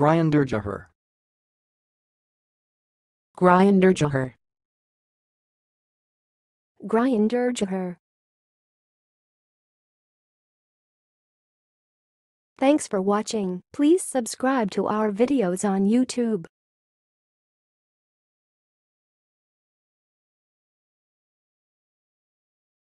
Grinderjaher. Grinderjaher. Grinderjaher. Thanks for watching. Please subscribe to our videos on YouTube.